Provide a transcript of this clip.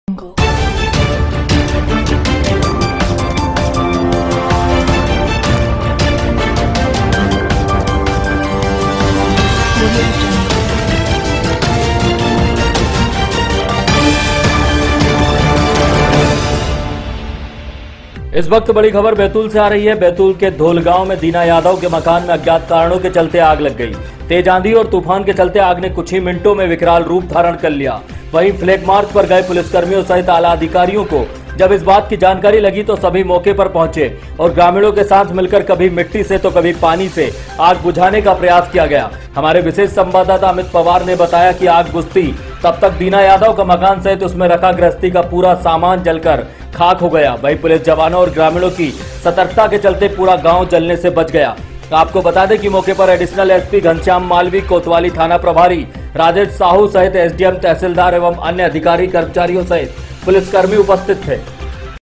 इस वक्त बड़ी खबर बैतूल से आ रही है। बैतूल के धोलगांव में दीना यादव के मकान में अज्ञात कारणों के चलते आग लग गई। तेज आंधी और तूफान के चलते आग ने कुछ ही मिनटों में विकराल रूप धारण कर लिया। वहीं फ्लैग मार्च पर गए पुलिसकर्मियों सहित आला अधिकारियों को जब इस बात की जानकारी लगी तो सभी मौके पर पहुंचे और ग्रामीणों के साथ मिलकर कभी मिट्टी से तो कभी पानी से आग बुझाने का प्रयास किया गया। हमारे विशेष संवाददाता अमित पवार ने बताया कि आग बुझती तब तक दीना यादव का मकान सहित उसमें रखा गृहस्थी का पूरा सामान जलकर खाक हो गया। वहीं पुलिस जवानों और ग्रामीणों की सतर्कता के चलते पूरा गांव जलने से बच गया। आपको बता दें कि मौके पर एडिशनल एसपी घनश्याम मालवी, कोतवाली थाना प्रभारी राजेश साहू सहित एसडीएम, तहसीलदार एवं अन्य अधिकारी कर्मचारियों सहित पुलिसकर्मी उपस्थित थे।